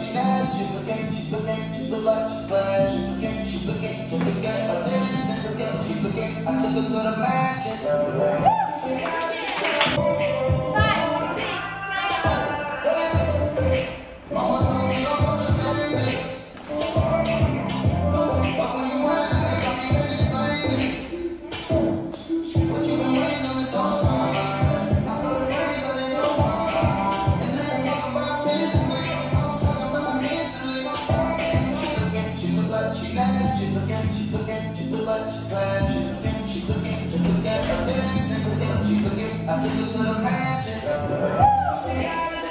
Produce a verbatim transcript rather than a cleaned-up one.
she nasty. She looking, she looking, she look like she class. She looking, she looking, she looking, a dance. She looking, she looking, I took her to the mansion. Five, six, seven. Mama told me don't understand this. But when you want it, I can't even explain it. But you been waiting on this whole time. I put a ring on your mind. And then talk about physically. I'm talking about mentally. She looking, she look like she nasty. She looking, she looking, she look like she class. She looking, she looking, she look at her dance. She looking, she looking, I took her to the mansion.